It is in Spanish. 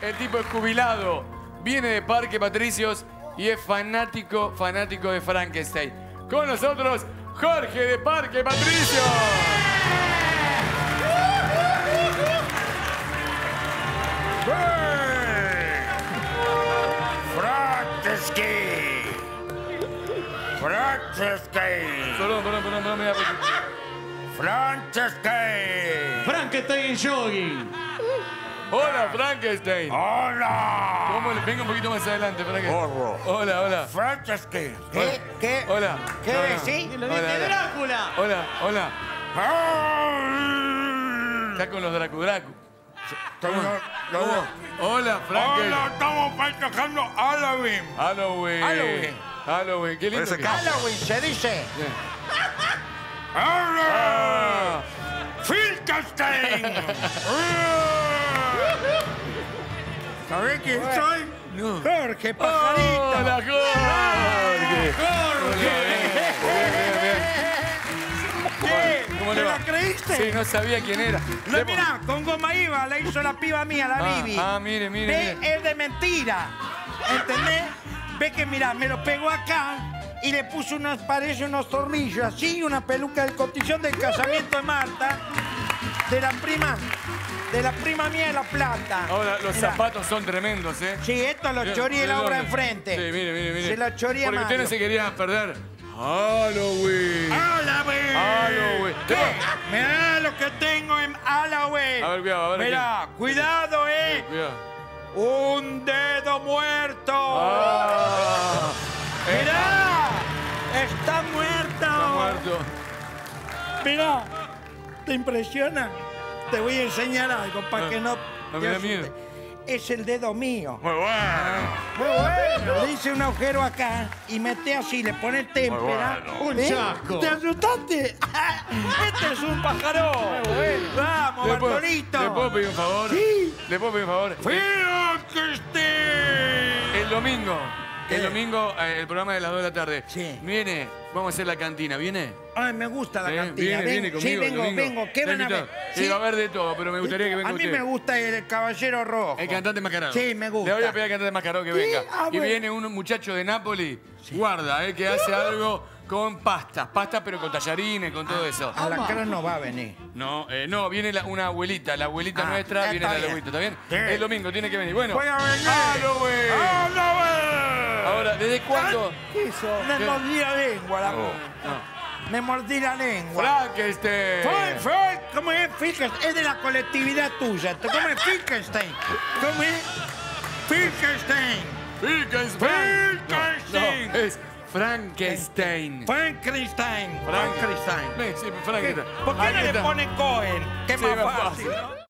El tipo es jubilado, viene de Parque Patricios y es fanático de Frankenstein. Con nosotros, Jorge de Parque Patricios. Frankenstein. Perdón, me da Frankenstein. Frankenstein jogging. Hola, Frankenstein. Hola. ¿Cómo le... Venga un poquito más adelante, Frankenstein. Horror. Hola. Frankenstein. ¿Qué? Hola. ¿Qué No, no. decís? Lo dice Drácula. Hola. Está con los Dracu. ¿Cómo? Hola, Frankenstein. Hola, estamos festejando Halloween, qué lindo. Halloween se dice. Hola. Frankenstein. ¿Sabés quién soy? No. Jorge, pajarito. Hola, Jorge. ¿Qué? ¿Cómo le ¿Te va? la creíste? Sí, no sabía quién era. No, mirá, con goma iba la hizo la piba mía, la Bibi. Mire. Ve, es de mentira. ¿Entendés? Ve que, mirá, me lo pegó acá y le puso parece unos tornillos así, una peluca del cotillón del casamiento de Marta, de la prima mía de La Plata. Ahora, los Mirá. zapatos son tremendos, ¿eh? Sí, esto lo choreé la obra enfrente. Sí, mire. Se lo choreé a Porque usted no Mario. se quería perder Halloween. Halloween. ¿Qué? Mirá lo que tengo en Halloween. A ver, cuidado, a ver. Mirá, cuidado, Cuidado. Un dedo muerto. Ah. Mirá, está muerto. Está muerto. Mirá, ¿te impresiona? Te voy a enseñar algo para que no me te da asustes. miedo. Es el dedo mío. Muy bueno. Muy bueno. Le hice un agujero acá y mete así, le pone témpera. Un chasco. ¿Te asustaste? Este es un pajarón. Muy bueno. Vamos, ¿Le puedo pedir un favor? Sí. ¿Le puedo pedir un favor? Frankenstein. El domingo. ¿Qué? El domingo, el programa de las 2 de la tarde. Sí. Viene, vamos a hacer la cantina, ¿viene? Ay, me gusta la cantina. Viene conmigo. Sí, el domingo. vengo. ¿Qué van a ver? Sí, va a haber de todo, pero me gustaría que venga A mí usted. me gusta el caballero rojo. El cantante mascarado. Sí, me gusta. Le voy a pedir al cantante mascarado que Sí, venga. ah, Y bueno. viene un muchacho de Nápoli, guarda, que hace algo con pastas pero con tallarines, con todo eso. A la cara no va a venir. No, viene una abuelita, la abuelita Ah, nuestra, viene está la bien. abuelita, ¿está bien? Sí. El domingo tiene que venir. Bueno, Voy a venir. Halloween. Ahora, ¿desde cuándo? ¿Qué hizo? Me ¿Qué? mordí la lengua, la No. Me mordí la lengua. Frankenstein. ¿Cómo es? Frankenstein. Es de la colectividad tuya. ¿Cómo es Frankenstein? ¿Cómo es? Frankenstein. Frankenstein. No, es Frankenstein. Frankenstein. Sí, Frankenstein. ¿Por qué no le Frankenstein. ponen Cohen? Que es Sí, más más fácil, fácil. ¿no?